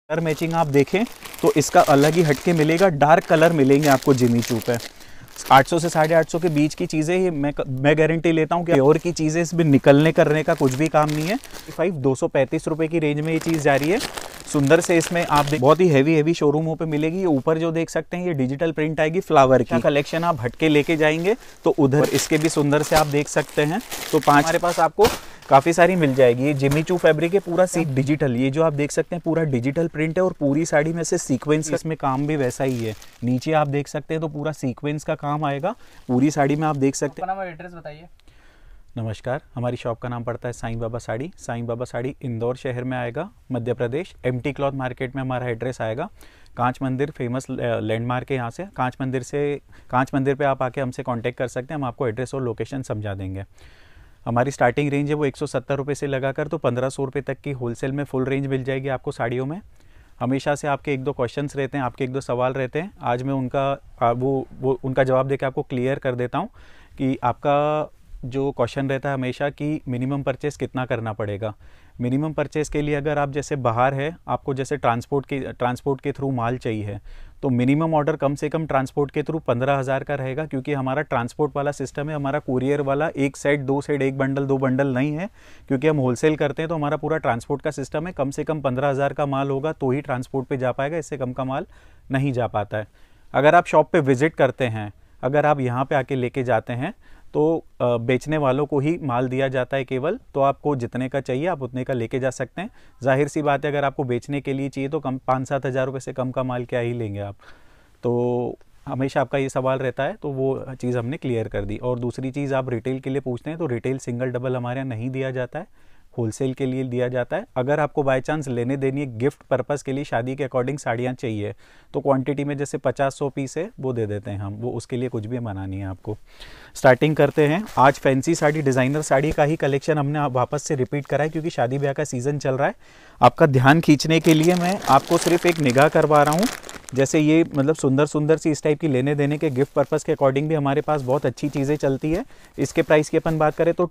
Colour matching आप देखें तो इसका अलग ही हटके मिलेगा, डार्क कलर मिलेंगे आपको जिमी चू पे। 800 से 850 के बीच की चीज़ें ये मैं गारंटी लेता हूँ कि और की चीज़ें इसमें निकलने करने का कुछ भी काम नहीं है। 235 रुपये की रेंज में ये चीज़ जा रही है। सुंदर से इसमें आप बहुत ही हैवी शोरूमों पे मिलेगी। ये ऊपर जो देख सकते हैं ये डिजिटल प्रिंट आएगी फ्लावर की। कलेक्शन आप हटके लेके जाएंगे तो उधर इसके भी सुंदर से आप देख सकते हैं। तो 5 हमारे पास आपको काफ़ी सारी मिल जाएगी। ये जिमी चू फैब्रिक है, पूरा सी डिजिटल, ये जो आप देख सकते हैं पूरा डिजिटल प्रिंट है और पूरी साड़ी में से सीक्वेंस, इसमें काम भी वैसा ही है। नीचे आप देख सकते हैं तो पूरा सीक्वेंस का काम आएगा पूरी साड़ी में। आप देख सकते हैं। एड्रेस बताइए। नमस्कार, हमारी शॉप का नाम पड़ता है साईं बाबा साड़ी। साईं बाबा साड़ी इंदौर शहर में आएगा, Madhya Pradesh. MT cloth market में हमारा एड्रेस आएगा। कांच मंदिर फेमस लैंडमार्क है यहाँ से। कांच मंदिर पे आप आके हमसे कांटेक्ट कर सकते हैं, हम आपको एड्रेस और लोकेशन समझा देंगे। हमारी स्टार्टिंग रेंज है वो 170 रुपये से लगाकर तो 1500 रुपये तक की होलसेल में फुल रेंज मिल जाएगी आपको साड़ियों में। हमेशा से आपके 1-2 क्वेश्चंस रहते हैं, आपके 1-2 सवाल रहते हैं। आज मैं उनका जवाब देकर आपको क्लियर कर देता हूँ कि आपका जो क्वेश्चन रहता है हमेशा कि मिनिमम परचेस कितना करना पड़ेगा। मिनिमम परचेस के लिए अगर आप जैसे बाहर है, आपको जैसे ट्रांसपोर्ट के थ्रू माल चाहिए तो मिनिमम ऑर्डर कम से कम ट्रांसपोर्ट के थ्रू 15,000 का रहेगा, क्योंकि हमारा ट्रांसपोर्ट वाला सिस्टम है। हमारा कुरियर वाला एक सेट 2 सेट 1 बंडल 2 बंडल नहीं है, क्योंकि हम होलसेल करते हैं तो हमारा पूरा ट्रांसपोर्ट का सिस्टम है। कम से कम 15,000 का माल होगा तो ही ट्रांसपोर्ट पे जा पाएगा, इससे कम का माल नहीं जा पाता है। अगर आप शॉप पे विजिट करते हैं, अगर आप यहाँ पे आके लेके जाते हैं तो बेचने वालों को ही माल दिया जाता है केवल, तो आपको जितने का चाहिए आप उतने का लेके जा सकते हैं। जाहिर सी बात है, अगर आपको बेचने के लिए चाहिए तो कम 5-7 हज़ार रुपये से कम का माल क्या ही लेंगे आप। तो हमेशा आपका ये सवाल रहता है, तो वो चीज़ हमने क्लियर कर दी। और दूसरी चीज़ आप रिटेल के लिए पूछते हैं तो रिटेल सिंगल डबल हमारे यहाँ नहीं दिया जाता है, होलसेल के लिए दिया जाता है। अगर आपको बाय चांस लेने देनी है गिफ्ट पर्पस के लिए, शादी के अकॉर्डिंग साड़ियाँ चाहिए तो क्वांटिटी में जैसे 50-100 पीस है वो दे देते हैं हम, वो उसके लिए कुछ भी मना नहीं है आपको। स्टार्टिंग करते हैं। आज फैंसी साड़ी, डिज़ाइनर साड़ी का ही कलेक्शन हमने वापस से रिपीट करा है, क्योंकि शादी ब्याह का सीज़न चल रहा है। आपका ध्यान खींचने के लिए मैं आपको सिर्फ एक निगाह करवा रहा हूँ। जैसे ये मतलब सुंदर सी इस टाइप की लेने देने के गिफ्ट पर्पस के अकॉर्डिंग भी हमारे पास बहुत अच्छी चीज़ें चलती है। इसके प्राइस की अपन बात करें तो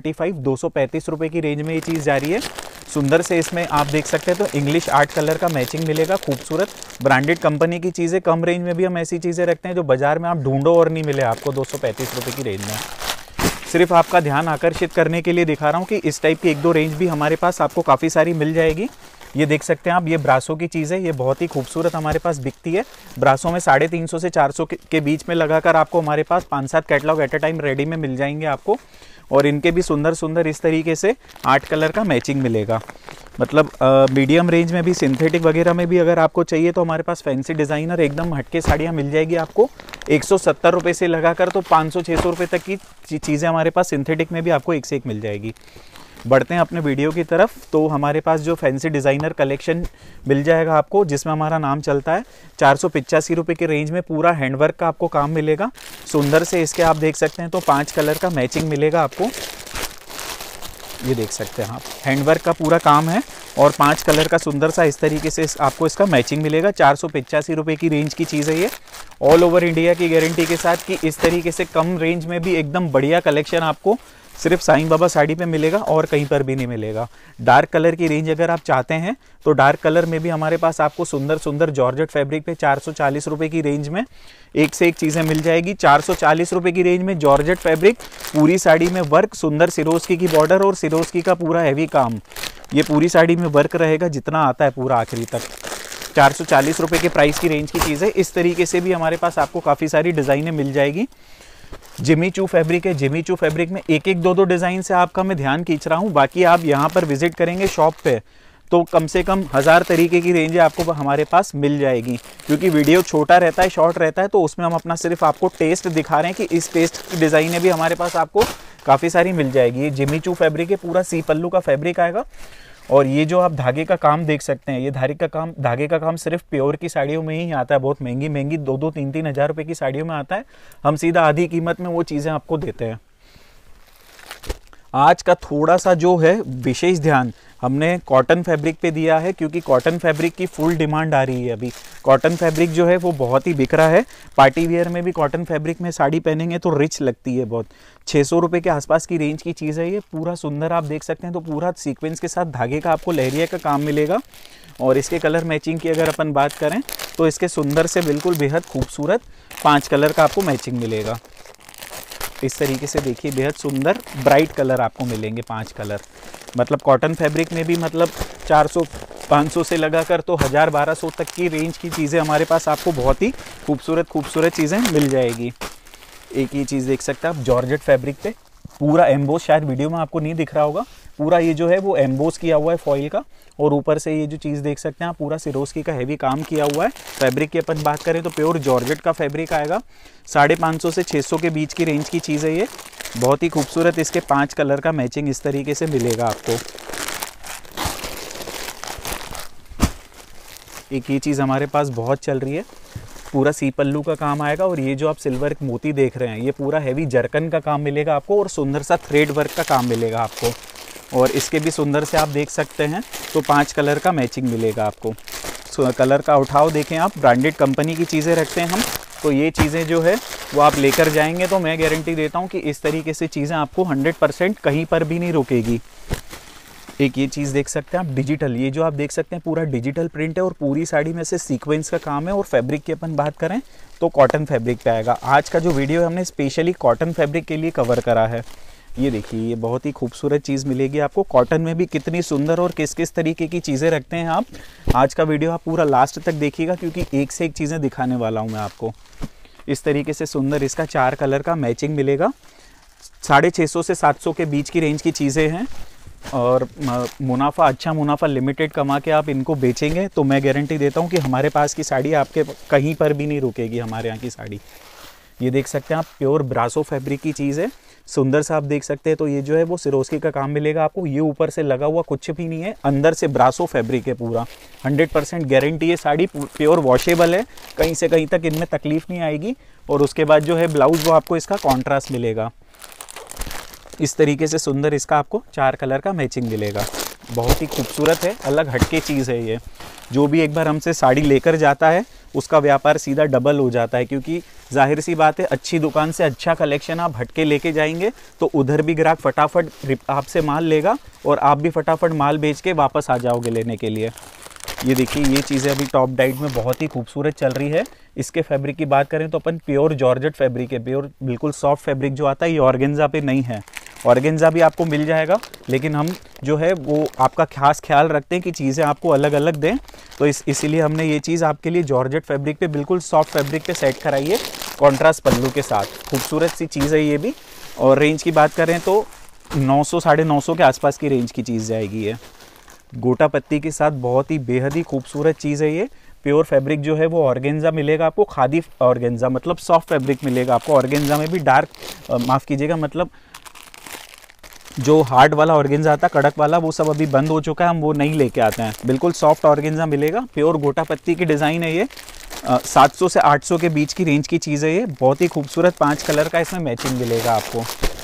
235 रुपये की रेंज में ये चीज़ जा रही है। सुंदर से इसमें आप देख सकते हैं तो इंग्लिश आर्ट कलर का मैचिंग मिलेगा, खूबसूरत ब्रांडेड कंपनी की चीज़ें। कम रेंज में भी हम ऐसी चीज़ें रखते हैं जो बाजार में आप ढूंढो और नहीं मिले आपको 235 रुपये की रेंज में। सिर्फ आपका ध्यान आकर्षित करने के लिए दिखा रहा हूँ कि इस टाइप की 1-2 रेंज भी हमारे पास आपको काफ़ी सारी मिल जाएगी। ये देख सकते हैं आप, ये ब्रासो की चीज़ है, ये बहुत ही खूबसूरत हमारे पास बिकती है। ब्रासो में 350 से 400 के बीच में लगाकर आपको हमारे पास 5-7 catalogue at a time ready में मिल जाएंगे आपको। और इनके भी सुंदर इस तरीके से 8 कलर का मैचिंग मिलेगा। मतलब मीडियम रेंज में भी, सिंथेटिक वगैरह में भी अगर आपको चाहिए तो हमारे पास फैंसी डिज़ाइनर एकदम हटके साड़ियाँ मिल जाएगी आपको 170 रुपये से लगाकर तो 500-600 रुपये तक की चीज़ें हमारे पास सिंथेटिक में भी आपको एक से एक मिल जाएगी। बढ़ते हैं अपने वीडियो की तरफ। तो हमारे पास जो फैंसी डिज़ाइनर कलेक्शन मिल जाएगा आपको, जिसमें हमारा नाम चलता है, 485 रुपये की रेंज में पूरा हैंडवर्क का आपको काम मिलेगा। सुंदर से इसके आप देख सकते हैं तो 5 कलर का मैचिंग मिलेगा आपको। ये देख सकते हैं आप, हैंडवर्क का पूरा काम है और 5 कलर का सुंदर सा इस तरीके से आपको इसका मैचिंग मिलेगा। 485 रुपये की रेंज की चीज़ है ये, ऑल ओवर इंडिया की गारंटी के साथ कि इस तरीके से कम रेंज में भी एकदम बढ़िया कलेक्शन आपको सिर्फ साईं बाबा साड़ी पे मिलेगा और कहीं पर भी नहीं मिलेगा। डार्क कलर की रेंज अगर आप चाहते हैं तो डार्क कलर में भी हमारे पास आपको सुंदर जॉर्जेट फैब्रिक पे 440 रुपये की रेंज में एक से एक चीज़ें मिल जाएगी। 440 रुपये की रेंज में जॉर्जेट फैब्रिक, पूरी साड़ी में वर्क, सुंदर सिरोस्की की बॉर्डर और सिरोस्की का पूरा हैवी काम। ये पूरी साड़ी में वर्क रहेगा जितना आता है पूरा आखिरी तक। 440 रुपये के प्राइस की रेंज की चीज़ है। इस तरीके से भी हमारे पास आपको काफ़ी सारी डिज़ाइनें मिल जाएगी। जिमी चू फैब्रिक है, जिमी चू फैब्रिक में 1-2 डिज़ाइन से आपका मैं ध्यान खींच रहा हूँ। बाकी आप यहाँ पर विजिट करेंगे शॉप पे तो कम से कम 1000 तरीके की रेंज आपको हमारे पास मिल जाएगी। क्योंकि वीडियो छोटा रहता है, शॉर्ट रहता है, तो उसमें हम अपना सिर्फ आपको टेस्ट दिखा रहे हैं कि इस टेस्ट की डिज़ाइनें भी हमारे पास आपको काफ़ी सारी मिल जाएगी। ये जिमी चू फैब्रिक है, पूरा सी पल्लू का फैब्रिक आएगा। और ये जो आप धागे का काम देख सकते हैं, ये धागे का काम सिर्फ प्योर की साड़ियों में ही आता है। बहुत महंगी 2-2, 3-3 हज़ार रुपये की साड़ियों में आता है। हम सीधा आधी कीमत में वो चीज़ें आपको देते हैं। आज का थोड़ा सा जो है विशेष ध्यान हमने कॉटन फैब्रिक पे दिया है, क्योंकि कॉटन फैब्रिक की फुल डिमांड आ रही है अभी। कॉटन फैब्रिक जो है वो बहुत ही बिक रहा है। पार्टी वेयर में भी कॉटन फैब्रिक में साड़ी पहनेंगे तो रिच लगती है बहुत। 600 रुपये के आसपास की रेंज की चीज़ है ये। पूरा सुंदर आप देख सकते हैं तो पूरा सीक्वेंस के साथ धागे का आपको लहरिया का काम मिलेगा। और इसके कलर मैचिंग की अगर अपन बात करें तो इसके सुंदर से बिल्कुल बेहद खूबसूरत 5 कलर का आपको मैचिंग मिलेगा। इस तरीके से देखिए बेहद सुंदर ब्राइट कलर आपको मिलेंगे 5 कलर। मतलब कॉटन फैब्रिक में भी मतलब 400-500 से लगाकर तो 1000-1200 तक की रेंज की चीज़ें हमारे पास आपको बहुत ही खूबसूरत चीज़ें मिल जाएगी। एक ये चीज़ देख सकते हैं आप जॉर्जेट फैब्रिक पे पूरा एम्बोस, शायद वीडियो में आपको नहीं दिख रहा होगा, पूरा ये जो है वो एम्बोस किया हुआ है फॉइल का। और ऊपर से ये जो चीज़ देख सकते हैं आप पूरा सिरोस्की का हैवी काम किया हुआ है। फैब्रिक की अपन बात करें तो प्योर जॉर्जेट का फैब्रिक आएगा। 550 से 600 के बीच की रेंज की चीज़ है ये। बहुत ही खूबसूरत इसके 5 कलर का मैचिंग इस तरीके से मिलेगा आपको। एक ये चीज़ हमारे पास बहुत चल रही है, पूरा सी पल्लू का काम आएगा। और ये जो आप सिल्वर मोती देख रहे हैं ये पूरा हैवी जरकन का काम मिलेगा आपको और सुंदर सा थ्रेड वर्क का काम मिलेगा आपको। और इसके भी सुंदर से आप देख सकते हैं तो 5 कलर का मैचिंग मिलेगा आपको। कलर का उठाव देखें आप, ब्रांडेड कंपनी की चीज़ें रखते हैं हम, तो ये चीज़ें जो है वो आप लेकर जाएंगे तो मैं गारंटी देता हूँ कि इस तरीके से चीज़ें आपको 100% कहीं पर भी नहीं रुकेगी। एक ये चीज़ देख सकते हैं आप डिजिटल, ये जो आप देख सकते हैं पूरा डिजिटल प्रिंट है और पूरी साड़ी में से सीक्वेंस का काम है। और फैब्रिक की अपन बात करें तो कॉटन फैब्रिक पे आएगा। आज का जो वीडियो है हमने स्पेशली कॉटन फैब्रिक के लिए कवर करा है। ये देखिए ये बहुत ही खूबसूरत चीज़ मिलेगी आपको। कॉटन में भी कितनी सुंदर और किस किस तरीके की चीज़ें रखते हैं आप। आज का वीडियो आप पूरा लास्ट तक देखिएगा क्योंकि एक से एक चीज़ें दिखाने वाला हूँ मैं आपको। इस तरीके से सुंदर इसका 4 कलर का मैचिंग मिलेगा। 650 से 700 के बीच की रेंज की चीज़ें हैं। और मुनाफा, अच्छा मुनाफा लिमिटेड कमा के आप इनको बेचेंगे तो मैं गारंटी देता हूँ कि हमारे पास की साड़ी आपके कहीं पर भी नहीं रुकेगी, हमारे यहाँ की साड़ी। ये देख सकते हैं आप प्योर ब्रासो फैब्रिक की चीज़ है, सुंदर सा आप देख सकते हैं। तो ये जो है वो सिरोस्की का काम मिलेगा आपको। ये ऊपर से लगा हुआ कुछ भी नहीं है, अंदर से ब्रासो फैब्रिक है पूरा। 100% गारंटी है, साड़ी प्योर वॉशेबल है, कहीं से कहीं तक इनमें तकलीफ नहीं आएगी। और उसके बाद जो है ब्लाउज वो आपको इसका कॉन्ट्रास्ट मिलेगा। इस तरीके से सुंदर इसका आपको 4 कलर का मैचिंग मिलेगा। बहुत ही खूबसूरत है, अलग हटके चीज़ है ये। जो भी एक बार हमसे साड़ी लेकर जाता है उसका व्यापार सीधा डबल हो जाता है, क्योंकि जाहिर सी बात है अच्छी दुकान से अच्छा कलेक्शन आप हटके लेके जाएंगे तो उधर भी ग्राहक फटाफट आपसे माल लेगा और आप भी फटाफट माल बेच के वापस आ जाओगे लेने के लिए। ये देखिए ये चीज़ें अभी टॉप डाइट में बहुत ही खूबसूरत चल रही है। इसके फैब्रिक की बात करें तो अपन प्योर जॉर्जेट फैब्रिक है, प्योर बिल्कुल सॉफ्ट फैब्रिक जो आता है ये ऑर्गेन्जा पे नहीं है। ऑर्गेन्जा भी आपको मिल जाएगा, लेकिन हम जो है वो आपका खास ख्याल रखते हैं कि चीज़ें आपको अलग अलग दें। तो इसीलिए हमने ये चीज़ आपके लिए जॉर्जेट फैब्रिक पे, बिल्कुल सॉफ्ट फैब्रिक पे सेट कराई है, कॉन्ट्रास्ट पल्लू के साथ। खूबसूरत सी चीज़ है ये भी। और रेंज की बात करें तो 900-950 के आसपास की रेंज की चीज़ जाएगी ये। गोटा पत्ती के साथ बहुत ही बेहद ही खूबसूरत चीज़ है ये। प्योर फैब्रिक जो है वो ऑर्गेन्जा मिलेगा आपको, खादी ऑर्गेन्जा, मतलब सॉफ्ट फैब्रिक मिलेगा आपको। ऑर्गेन्जा में भी डार्क, माफ़ कीजिएगा, मतलब जो हार्ड वाला ऑर्गेन्जा आता है, कड़क वाला, वो सब अभी बंद हो चुका है, हम वो नहीं लेके आते हैं। बिल्कुल सॉफ्ट ऑर्गेन्जा मिलेगा। प्योर गोटा पत्ती की डिज़ाइन है ये। 700 से 800 के बीच की रेंज की चीज़ है ये। बहुत ही खूबसूरत 5 कलर का इसमें मैचिंग मिलेगा आपको।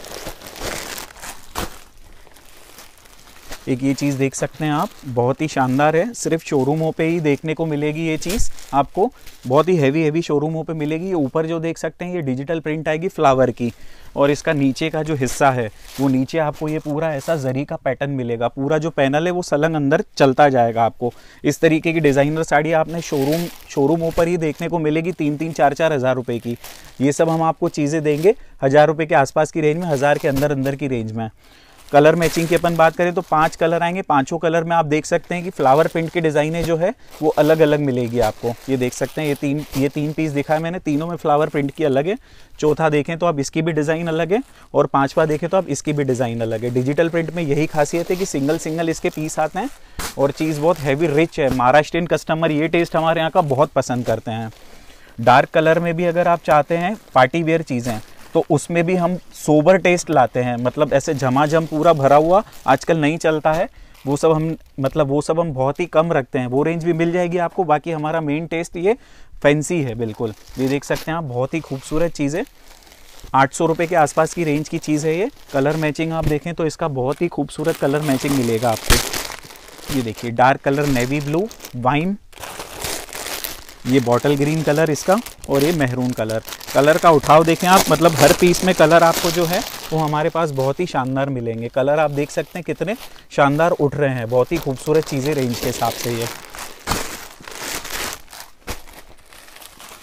एक ये चीज़ देख सकते हैं आप, बहुत ही शानदार है, सिर्फ शोरूमों पे ही देखने को मिलेगी ये चीज़ आपको। बहुत ही हैवी शोरूमों पे मिलेगी। ये ऊपर जो देख सकते हैं ये डिजिटल प्रिंट आएगी फ्लावर की, और इसका नीचे का जो हिस्सा है वो नीचे आपको ये पूरा ऐसा जरी का पैटर्न मिलेगा। पूरा जो पैनल है वो सलंग अंदर चलता जाएगा आपको। इस तरीके की डिज़ाइनर साड़ी आपने शोरूमों पर ही देखने को मिलेगी 3-3, 4-4 हज़ार रुपये की। ये सब हम आपको चीज़ें देंगे 1000 रुपये के आसपास की रेंज में, 1000 के अंदर की रेंज में। कलर मैचिंग की अपन बात करें तो 5 कलर आएंगे। 5 कलर में आप देख सकते हैं कि फ्लावर प्रिंट की डिज़ाइनें जो है वो अलग अलग मिलेगी आपको। ये देख सकते हैं ये तीन पीस दिखा है मैंने, तीनों में फ्लावर प्रिंट की अलग है। चौथा देखें तो आप इसकी भी डिज़ाइन अलग है, और 5वां देखें तो आप इसकी भी डिज़ाइन अलग है। डिजिटल प्रिंट में यही खासियत है कि सिंगल इसके पीस आते हैं और चीज़ बहुत हैवी रिच है। महाराष्ट्रियन कस्टमर ये टेस्ट हमारे यहाँ का बहुत पसंद करते हैं। डार्क कलर में भी अगर आप चाहते हैं पार्टी वेयर चीज़ें तो उसमें भी हम सोबर टेस्ट लाते हैं, मतलब ऐसे झमाझम पूरा भरा हुआ आजकल नहीं चलता है। वो सब हम बहुत ही कम रखते हैं। वो रेंज भी मिल जाएगी आपको। बाकी हमारा मेन टेस्ट ये फैंसी है बिल्कुल। ये देख सकते हैं आप, बहुत ही खूबसूरत चीज़ है। 800 रुपये के आसपास की रेंज की चीज़ है ये। कलर मैचिंग आप देखें तो इसका बहुत ही खूबसूरत कलर मैचिंग मिलेगा आपको। ये देखिए dark colour navy blue, wine, ये बॉटल ग्रीन कलर इसका, और ये मेहरून कलर। कलर का उठाव देखें आप, मतलब हर पीस में कलर आपको जो है वो हमारे पास बहुत ही शानदार मिलेंगे। कलर आप देख सकते हैं कितने शानदार उठ रहे हैं। बहुत ही खूबसूरत चीज़ें रेंज के हिसाब से ये।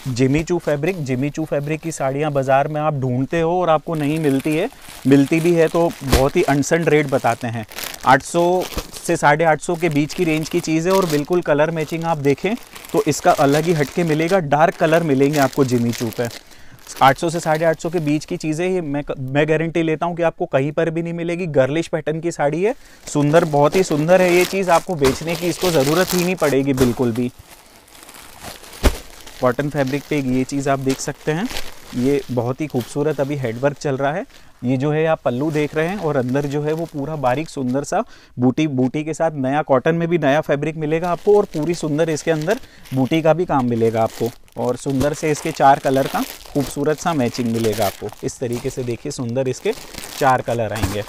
जिमी चू फैब्रिक की साड़ियाँ बाज़ार में आप ढूंढते हो और आपको नहीं मिलती है, मिलती भी है तो बहुत ही अनसन रेट बताते हैं। 800 से 850 के बीच की रेंज की चीज़ है और बिल्कुल कलर मैचिंग आप देखें तो इसका अलग ही हटके मिलेगा, डार्क कलर मिलेंगे आपको जिमी चू पे। 800 से 850 के बीच की चीज़ें ये मैं गारंटी लेता हूँ कि आपको कहीं पर भी नहीं मिलेगी। गर्लिश पैटर्न की साड़ी है, सुंदर, बहुत ही सुंदर है ये चीज़, आपको बेचने की इसको ज़रूरत ही नहीं पड़ेगी बिल्कुल भी। कॉटन फैब्रिक पे ये चीज़ आप देख सकते हैं, ये बहुत ही खूबसूरत अभी हेडवर्क चल रहा है। ये जो है आप पल्लू देख रहे हैं और अंदर जो है वो पूरा बारीक सुंदर सा बूटी के साथ नया, कॉटन में भी नया फैब्रिक मिलेगा आपको और पूरी सुंदर इसके अंदर बूटी का भी काम मिलेगा आपको और सुंदर से इसके 4 कलर का खूबसूरत सा मैचिंग मिलेगा आपको। इस तरीके से देखिए सुंदर इसके 4 कलर आएंगे।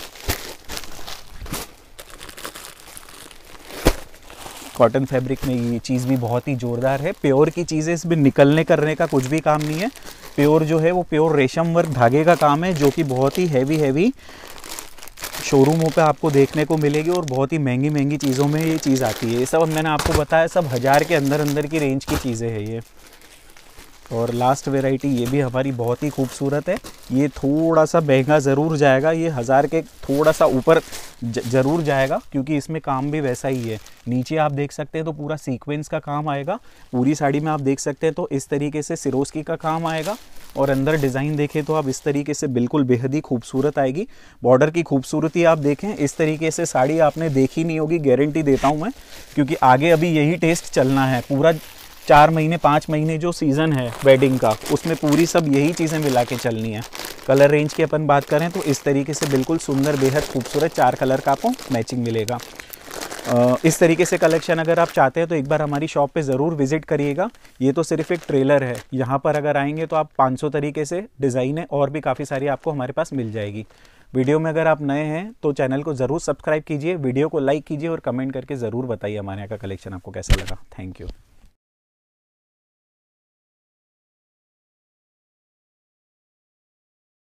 कॉटन फैब्रिक में ये चीज़ भी बहुत ही ज़ोरदार है। प्योर की चीज़ें, इसमें निकलने करने का कुछ भी काम नहीं है। प्योर जो है वो प्योर रेशम वर्क धागे का काम है, जो कि बहुत ही हैवी शोरूमों पे आपको देखने को मिलेगी और बहुत ही महंगी चीज़ों में ये चीज़ आती है। ये सब मैंने आपको बताया, सब 1000 के अंदर की रेंज की चीज़ें हैं ये। और लास्ट वेराइटी ये भी हमारी बहुत ही खूबसूरत है। ये थोड़ा सा महंगा ज़रूर जाएगा, ये 1000 के थोड़ा सा ऊपर ज़रूर जाएगा क्योंकि इसमें काम भी वैसा ही है। नीचे आप देख सकते हैं तो पूरा सीक्वेंस का काम आएगा, पूरी साड़ी में आप देख सकते हैं तो इस तरीके से सिरोस्की का काम आएगा और अंदर डिज़ाइन देखें तो आप इस तरीके से बिल्कुल बेहद ही खूबसूरत आएगी। बॉर्डर की खूबसूरती आप देखें, इस तरीके से साड़ी आपने देखी नहीं होगी, गारंटी देता हूँ मैं, क्योंकि आगे अभी यही टेस्ट चलना है। पूरा 4 महीने 5 महीने जो सीज़न है वेडिंग का, उसमें पूरी सब यही चीज़ें मिला के चलनी है। कलर रेंज की अपन बात करें तो इस तरीके से बिल्कुल सुंदर, बेहद खूबसूरत 4 कलर का आपको मैचिंग मिलेगा। इस तरीके से कलेक्शन अगर आप चाहते हैं तो एक बार हमारी शॉप पे ज़रूर विजिट करिएगा। ये तो सिर्फ एक ट्रेलर है, यहाँ पर अगर आएंगे तो आप 500 तरीके से डिज़ाइन है और भी काफ़ी सारी आपको हमारे पास मिल जाएगी। वीडियो में अगर आप नए हैं तो चैनल को ज़रूर सब्सक्राइब कीजिए, वीडियो को लाइक कीजिए और कमेंट करके ज़रूर बताइए हमारे यहाँ का कलेक्शन आपको कैसा लगा। Thank you.